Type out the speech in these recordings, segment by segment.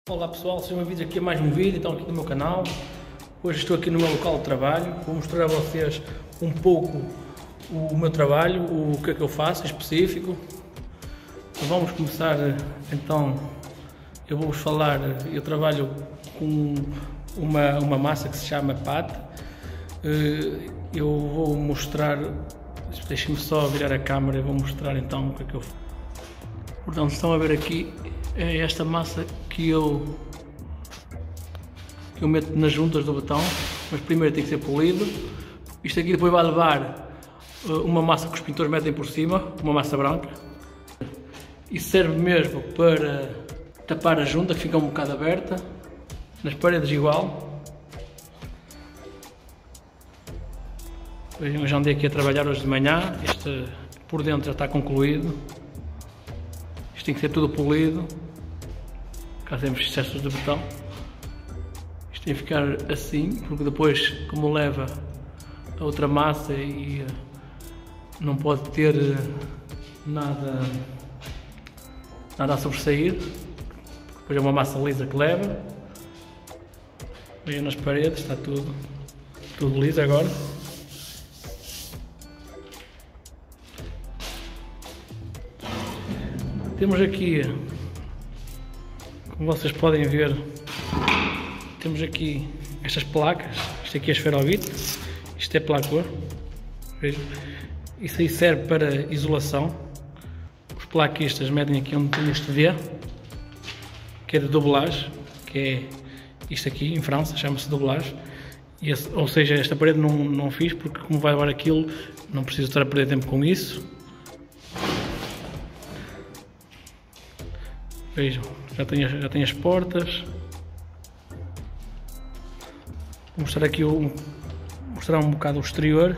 Olá pessoal, sejam bem-vindos aqui a mais um vídeo, então aqui no meu canal. Hoje estou aqui no meu local de trabalho, vou mostrar a vocês um pouco o meu trabalho, o que é que eu faço em específico. Então, vamos começar então, eu vou-vos falar, eu trabalho com uma massa que se chama pate. Eu vou mostrar, deixem-me só virar a câmera e vou mostrar então o que é que eu faço. Portanto, estão a ver aqui, é esta massa que eu meto nas juntas do betão, mas primeiro tem que ser polido. Isto aqui depois vai levar uma massa que os pintores metem por cima, uma massa branca. Isso serve mesmo para tapar a junta, que fica um bocado aberta, nas paredes igual. Eu já andei aqui a trabalhar hoje de manhã, este por dentro já está concluído. Isto tem que ser tudo polido, caso temos excessos de betão. Isto tem que ficar assim, porque depois, como leva a outra massa e não pode ter nada a sobressair, depois é uma massa lisa que leva. Vejam nas paredes, está tudo liso agora. Temos aqui, como vocês podem ver, temos aqui estas placas. Isto aqui é esferovite, isto é placor. Vejam, isso aí serve para isolação. Os plaquistas medem aqui onde tem este V, que é de doublage, que é isto aqui em França, chama-se doublage. Ou seja, esta parede não fiz, porque como vai levar aquilo, não preciso estar a perder tempo com isso. Vejam, já tem as portas. Vou mostrar aqui mostrar um bocado o exterior.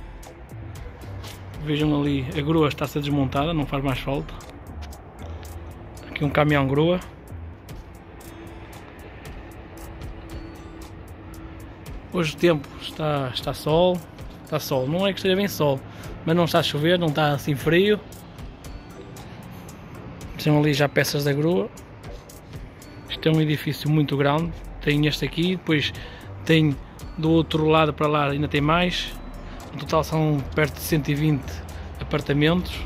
Vejam ali, a grua está a ser desmontada, não faz mais falta. Aqui um caminhão grua. Hoje o tempo está sol, não é que esteja bem sol, mas não está a chover, não está assim frio. Estão ali já peças da grua. Isto é um edifício muito grande. Tem este aqui, depois tem do outro lado para lá ainda tem mais. No total são perto de 120 apartamentos.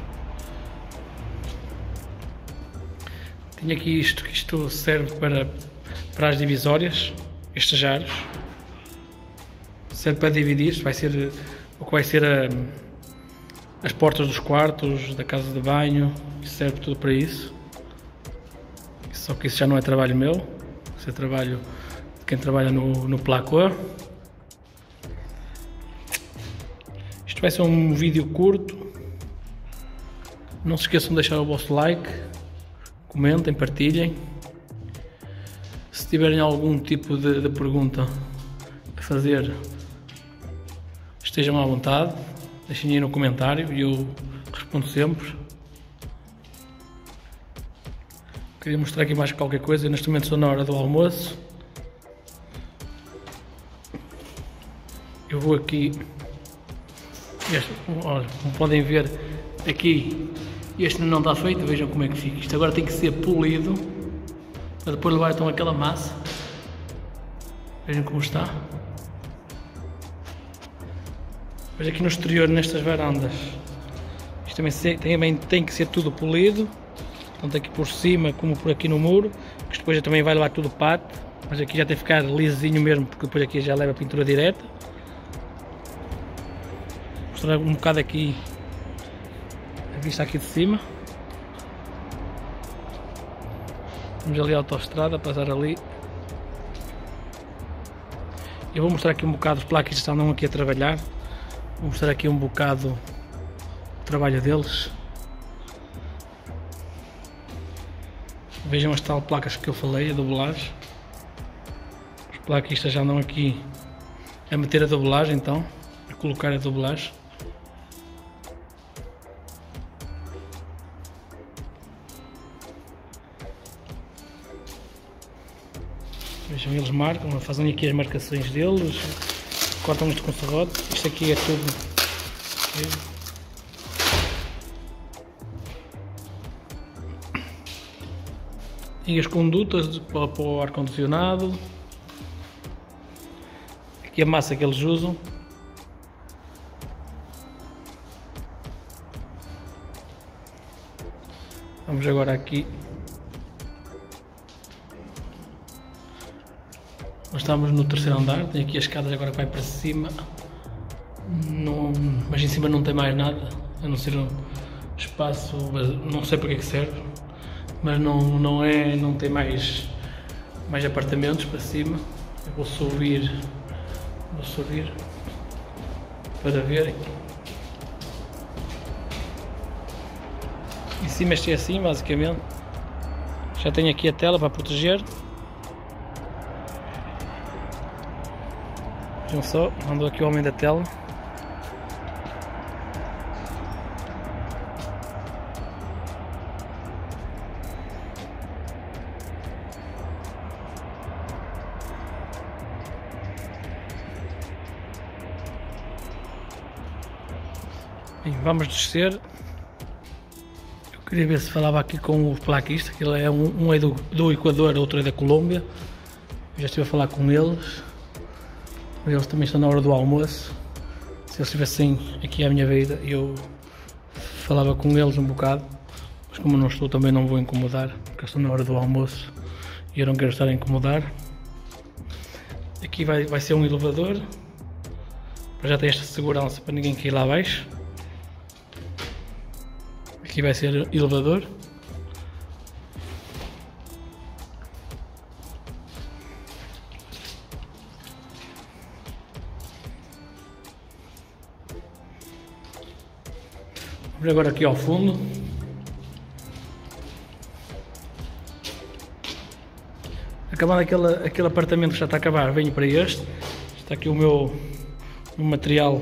Tenho aqui isto, que isto serve para as divisórias, estes aros. Serve para dividir, isto vai ser o que vai ser as portas dos quartos, da casa de banho. Serve tudo para isso. Só que isso já não é trabalho meu, isso é trabalho de quem trabalha no placor. Isto vai ser um vídeo curto. Não se esqueçam de deixar o vosso like, comentem, partilhem. Se tiverem algum tipo de pergunta a fazer, estejam à vontade, deixem aí no comentário e eu respondo sempre. Queria mostrar aqui mais qualquer coisa. Neste momento estou na hora do almoço. Eu vou aqui, olha, como podem ver aqui, este não está feito. Vejam como é que fica. Isto agora tem que ser polido para depois levar então aquela massa. Vejam como está. Mas aqui no exterior, nestas varandas, isto também tem que ser tudo polido. Tanto aqui por cima como por aqui no muro, que depois também vai levar tudo pate, mas aqui já tem que ficar lisinho mesmo, porque depois aqui já leva a pintura direta. Vou mostrar um bocado aqui a vista aqui de cima. Temos ali a autoestrada a passar ali. Eu vou mostrar aqui um bocado, os plaquistas andam aqui a trabalhar. Vou mostrar aqui um bocado o trabalho deles. Vejam as tal placas que eu falei, a doublagem. Os plaquistas já andam aqui a meter a doublagem, então, a colocar a doublagem. Vejam, eles marcam, fazem aqui as marcações deles, cortam isto com serrote. Isto aqui é tudo. Vejam. E as condutas para o ar-condicionado. Aqui a massa que eles usam. Vamos agora aqui. Nós estamos no terceiro andar, tem aqui as escadas agora que vai para cima. Mas em cima não tem mais nada, a não ser um espaço, não sei para que serve, mas não tem mais apartamentos para cima. Eu vou subir para verem. Em cima este é assim, basicamente. Já tenho aqui a tela para proteger. Vejam só, mandou aqui o homem da tela. Bem, vamos descer. Eu queria ver se falava aqui com o plaquista, que ele é um é do Equador, outro é da Colômbia. Eu já estive a falar com eles. Eles também estão na hora do almoço. Se eles estivessem aqui à minha beira, eu falava com eles um bocado. Mas como não estou, também não vou incomodar, porque estão na hora do almoço e eu não quero estar a incomodar. Aqui vai ser um elevador. Já tem esta segurança para ninguém cair lá abaixo. Aqui vai ser elevador. Vamos agora aqui ao fundo. Acabando aquele apartamento que já está a acabar, venho para este. Está aqui o meu material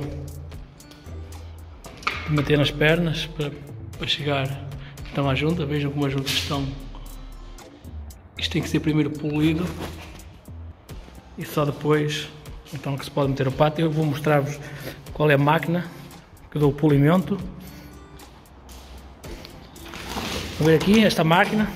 de meter nas pernas para chegar então à junta. Vejam como as juntas estão. Isto tem que ser primeiro polido e só depois então que se pode meter o pátio. Eu vou mostrar-vos qual é a máquina que dou o polimento. Vou ver aqui esta máquina.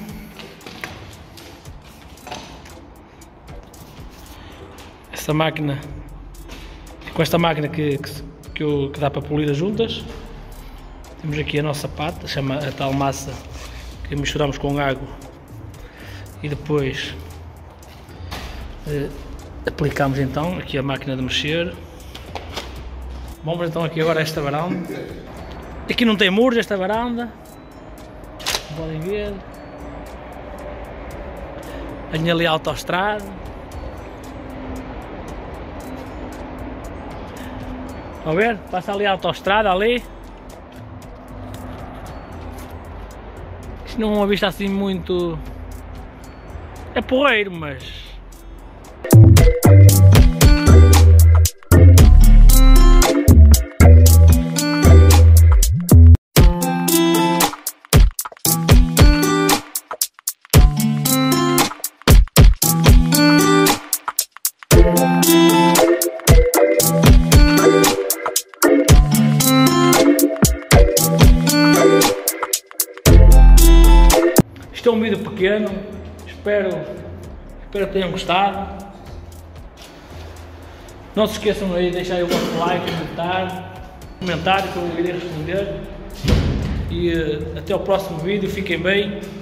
Esta máquina, com esta máquina que dá para polir as juntas. Temos aqui a nossa pata, chama a tal massa que misturamos com água e depois aplicamos então aqui a máquina de mexer. Vamos então aqui agora a esta varanda. Aqui não tem muros esta varanda. Podem ver. Venho ali a autoestrada. Estão a ver? Passa ali a autoestrada ali. Isto não é uma vista assim muito... É porreiro, mas... Isto é um vídeo pequeno, espero que tenham gostado. Não se esqueçam aí de deixar aí o vosso like, comentário que eu irei responder. E até o próximo vídeo, fiquem bem.